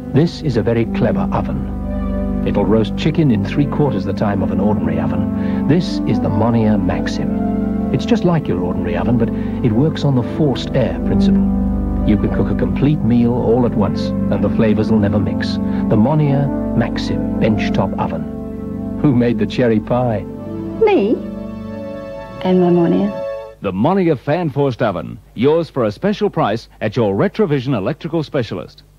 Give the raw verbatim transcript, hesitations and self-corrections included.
This is a very clever oven. It'll roast chicken in three quarters the time of an ordinary oven. This is the Monier Maxim. It's just like your ordinary oven, but it works on the forced air principle. You can cook a complete meal all at once, and the flavors will never mix. The Monier Maxim benchtop oven. Who made the cherry pie? Me? And my Monier. The Monier fan-forced oven. Yours for a special price at your Retravision electrical specialist.